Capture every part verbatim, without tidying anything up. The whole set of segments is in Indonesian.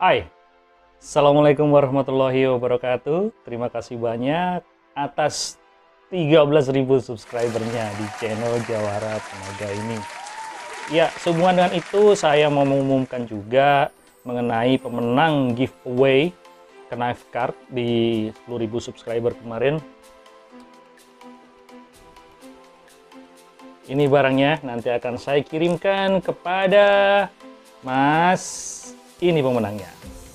Hai, Assalamualaikum warahmatullahi wabarakatuh. Terima kasih banyak atas tiga belas ribu subscribernya di channel Jawara Tenaga ini. Ya, sehubungan dengan itu saya mau mengumumkan juga mengenai pemenang giveaway knife card di sepuluh ribu subscriber kemarin. Ini barangnya nanti akan saya kirimkan kepada Mas. Ini pemenangnya.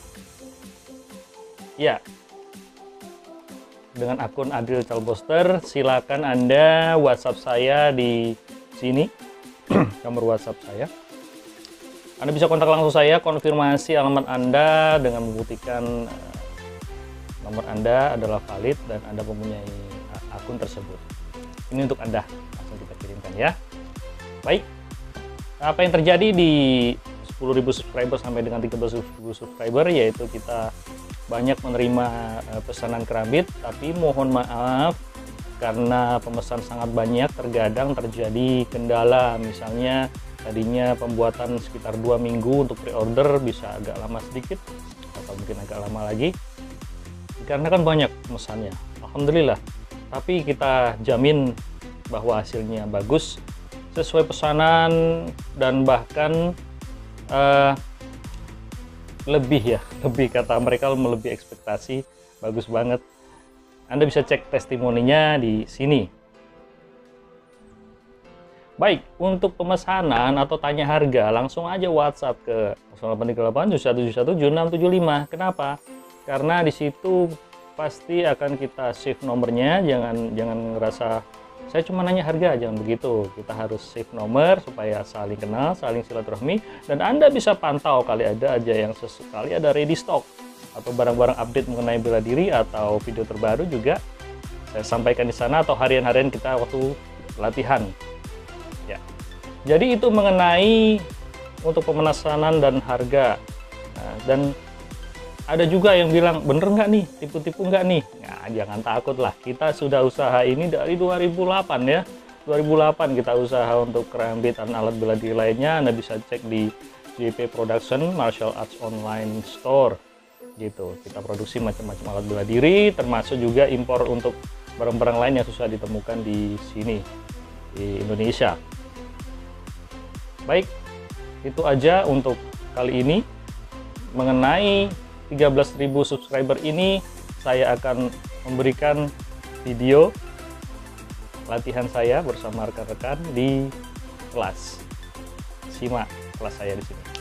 Ya, dengan akun Adil Calboster, silakan Anda WhatsApp saya di sini, nomor WhatsApp saya. Anda bisa kontak langsung saya, konfirmasi alamat Anda dengan membuktikan nomor Anda adalah valid dan Anda mempunyai akun tersebut. Ini untuk Anda, langsung kita kirimkan ya. Baik, apa yang terjadi di sepuluh ribu subscriber sampai dengan tiga belas ribu subscriber, yaitu kita banyak menerima pesanan kerambit, tapi mohon maaf karena pemesan sangat banyak, terkadang terjadi kendala. Misalnya tadinya pembuatan sekitar dua minggu untuk pre-order bisa agak lama sedikit atau mungkin agak lama lagi karena kan banyak pemesannya. Alhamdulillah, tapi kita jamin bahwa hasilnya bagus sesuai pesanan dan bahkan Uh, lebih ya, lebih kata mereka melebihi ekspektasi, bagus banget. Anda bisa cek testimoninya di sini. Baik, untuk pemesanan atau tanya harga langsung aja WhatsApp ke nol delapan tiga delapan tujuh satu tujuh satu tujuh enam tujuh lima. Kenapa? Karena di situ pasti akan kita save nomornya. Jangan jangan ngerasa saya cuma nanya harga, jangan begitu. Kita harus save nomor supaya saling kenal, saling silaturahmi, dan Anda bisa pantau kali ada aja yang sesekali ada ready stock atau barang-barang update mengenai bela diri atau video terbaru juga saya sampaikan di sana, atau harian-harian kita waktu latihan. Ya. Jadi itu mengenai untuk pemesanan dan harga. Nah, dan ada juga yang bilang, bener nggak nih, tipu-tipu nggak nih? Nah, jangan takut lah, kita sudah usaha ini dari dua ribu delapan ya. dua ribu delapan kita usaha untuk kerambit dan alat bela diri lainnya. Anda bisa cek di J P Production Martial Arts Online Store. Gitu, kita produksi macam-macam alat bela diri, termasuk juga impor untuk barang-barang lain yang susah ditemukan di sini, di Indonesia. Baik, itu aja untuk kali ini. Mengenai tiga belas ribu subscriber ini, saya akan memberikan video latihan saya bersama rekan-rekan di kelas. Simak kelas saya di sini.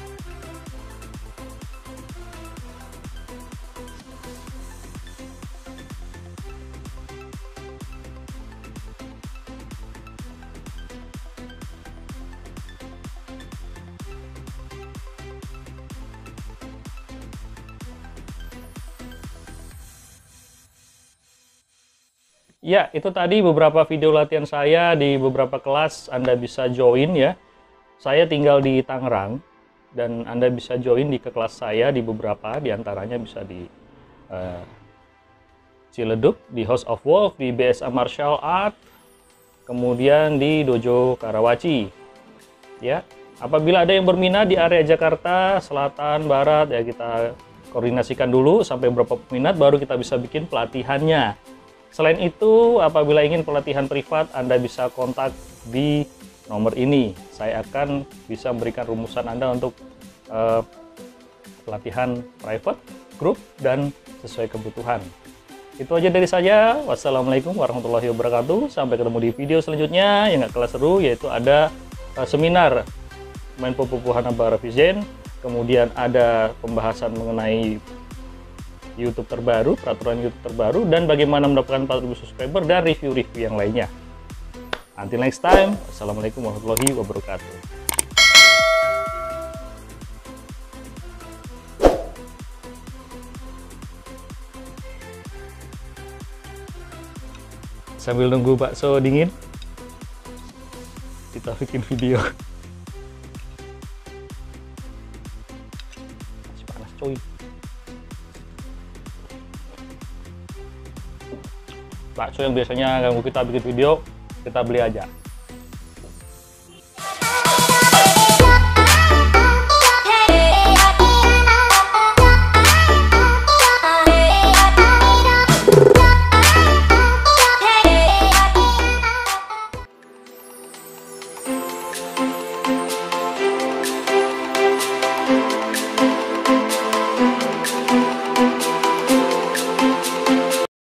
Ya, itu tadi beberapa video latihan saya di beberapa kelas. Anda bisa join ya. Saya tinggal di Tangerang dan Anda bisa join di ke kelas saya di beberapa, diantaranya bisa di uh, Ciledug, di House of Wolf, di B S A Martial Art, kemudian di Dojo Karawaci. Ya, apabila ada yang berminat di area Jakarta Selatan, Barat, ya kita koordinasikan dulu sampai berapa peminat, baru kita bisa bikin pelatihannya. Selain itu, apabila ingin pelatihan privat, Anda bisa kontak di nomor ini. Saya akan bisa memberikan rumusan Anda untuk uh, pelatihan private, grup, dan sesuai kebutuhan. Itu aja dari saya. Wassalamualaikum warahmatullahi wabarakatuh. Sampai ketemu di video selanjutnya yang nggak kalah seru, yaitu ada uh, seminar Menpo Pupuhana Baravizen, kemudian ada pembahasan mengenai YouTube terbaru, peraturan YouTube terbaru, dan bagaimana mendapatkan empat ribu subscriber, dan review-review yang lainnya. Until next time, Assalamualaikum warahmatullahi wabarakatuh. Sambil nunggu bakso dingin, kita bikin video. Masih panas coy. Bakso yang biasanya ganggu kita bikin video, kita beli aja.